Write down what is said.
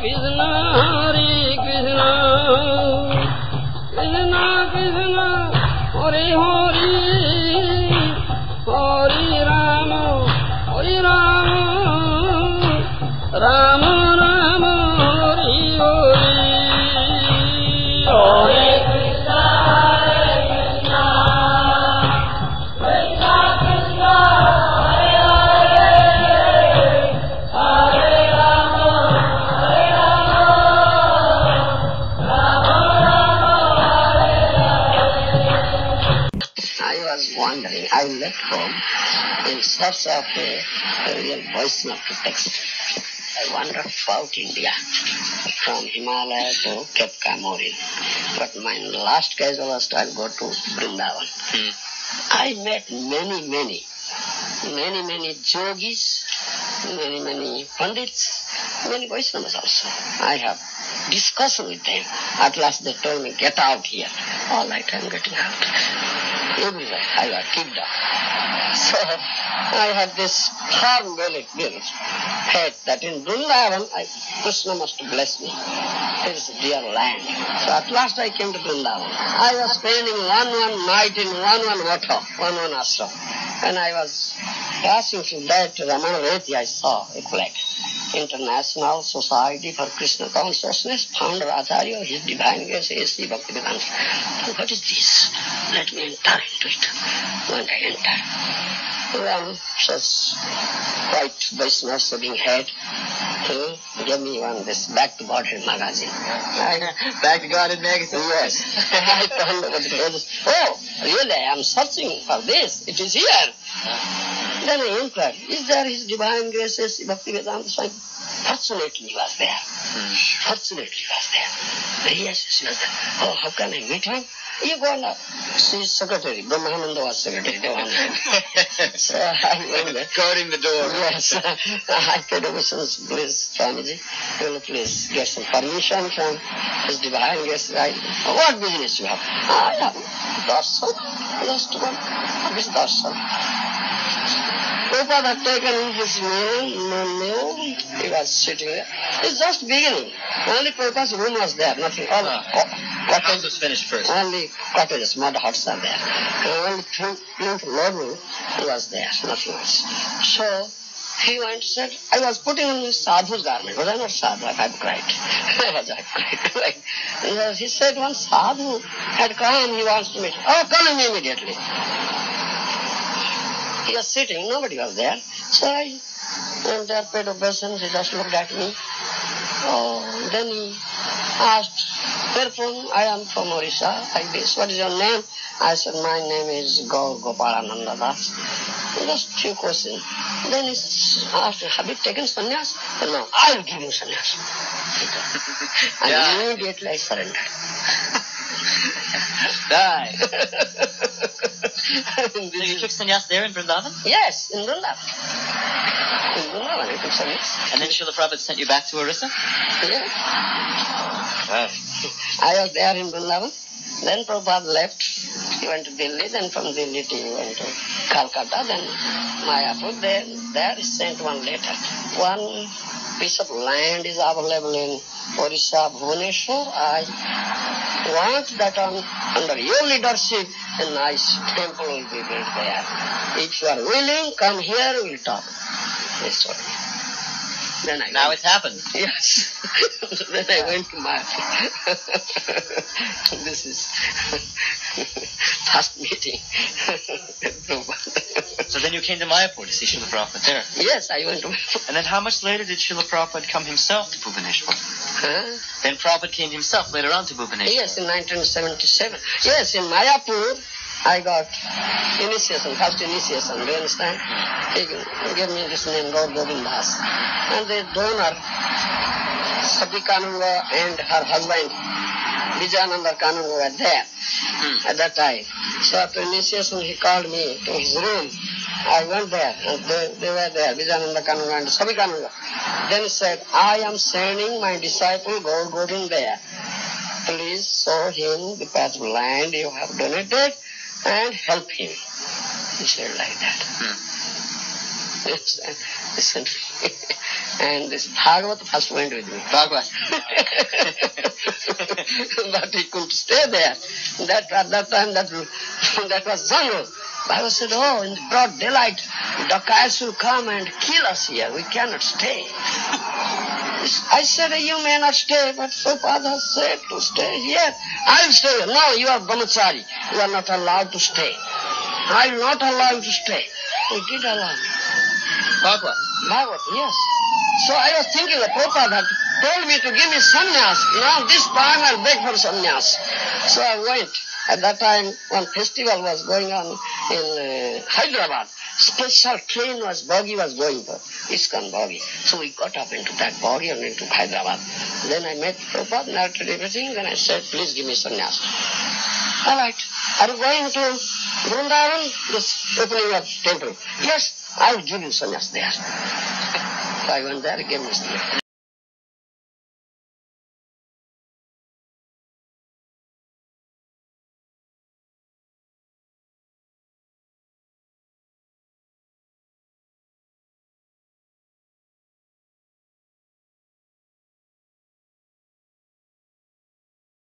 Krishna, Hare Krishna, Krishna Krishna, Hare Hare, Hare Rama, Hare Rama, Rama Rama, Hare Hare. Hare Krishna, Krishna Krishna, Hare Hare, Hare Rama, Hare Rama, Rama Rama, Hare Hare. I was wandering. I left home in search of a real Vaishnava text. I wandered throughout India, from Himalaya to Cape Camori. But my last casual was to go to Vrindavan. I met many yogis, many pandits, many Vaishnavas also. I have discussion with them. At last they told me, get out here. All right, I am getting out. Everywhere I got kicked out. So I had this firm faith that in Vrindavan, Krishna must bless me. It is a dear land. So at last I came to Vrindavan. I was spending one night in one ashram. When I was passing through that Ramanaveti, I saw a flag. International Society for Krishna Consciousness, founder Acharya, His Divine Grace, A.C. Bhaktivedanta. What is this? Let me enter into it. When I entered, one such white Vaishnava sitting head, he gave me this Back to Godhead magazine. Back to Godhead magazine? Yes. I turned over the pages. Oh, really? I am searching for this. It is here. Then I inquired, is there His Divine Grace, A.C. Bhaktivedanta Swami? Fortunately he was there. Fortunately he was there. Yes, he was there. Oh, how can I meet him? You go and see his secretary. Brahmananda was secretary. So I went there. Guarding the door. Yes. I paid obeisance, please, Swamiji. Will you please get some permission from His Divine Grace? What business you have? I have darshan. Just one. This darshan. Prabhupada had taken his meal. He was sitting there. It's just beginning. Only Prabhupada's room was there, nothing. All the house was finished first. Only cottages, mud huts are there. Only plinth level was there, nothing else. So he went and said, I was putting on his sadhu's garment. Was I not sadhu? I cried. He said, one sadhu had come, he wants to meet. Oh, call him immediately. He was sitting, nobody was there. So I went there, paid obeisance, he just looked at me. Oh, then he asked, where from? I am from Orissa, like this. What is your name? I said, my name is Gour Gopalananda Das. Just few questions. Then he asked, have you taken sannyas? I said, no, I will give you sannyas. And immediately I surrendered. Die. So you took sannyas there in Vrindavan? Yes, in Vrindavan. In Vrindavan I took sannyas. And then Srila Prabhupada sent you back to Orissa? Yeah. I was there in Vrindavan. Then Prabhupada left. He went to Delhi. Then from Delhi he went to Calcutta. Then Mayapur. Then there he sent one letter. One piece of land is available in Orissa, Bhubaneswar. I want that under your leadership a nice temple will be built there. If you are willing, come here, we'll talk. That's what. Now it's happened. Yes. Then I went to Mayapur. This is first meeting. So then you came to Mayapur to see Srila Prabhupada there? Yes, I went to Mayapur. And then how much later did Srila Prabhupada come himself to Bhubaneswar? Huh? Then Prabhupada came himself later on to Bhubaneswar? Yes, in 1977. Yes, in Mayapur, I got initiation, first initiation, do you understand? He gave me this name, Gour Govinda. And the donor, Sati Kanunga and her husband, Vijayananda Kanunga were there at that time. So after initiation, he called me to his room. I went there, and they were there, Vijayananda Kanunga and Sati Kanunga. Then he said, I am sending my disciple Gour Govinda there. Please show him the patch of land you have donated and help him. He said like that. Listen. And this Bhagavat first went with me. Bhagavat. But he couldn't stay there. At that time, that was jungle. Bhagavat said, oh, in the broad daylight, dacoits will come and kill us here. We cannot stay. I said, you may not stay, but Prabhupada said to stay here. I will stay here. No, you are brahmachari. You are not allowed to stay. I will not allow you to stay. He did allow me. Bhagavat. Bhagavat, yes. So I was thinking that Prabhupada had told me to give me sannyas. Now this time I'll beg for sannyas. So I went. At that time, one festival was going on in Hyderabad. Special train buggy was going for ISKCON buggy. So we got up into that buggy and into Hyderabad. Then I met Prabhupada, narrated everything. Then I said, please give me sannyas. All right. Are you going to Vrindavan? This opening of temple. Yes, I will give you sannyas there. So I went there, he gave me sannyas.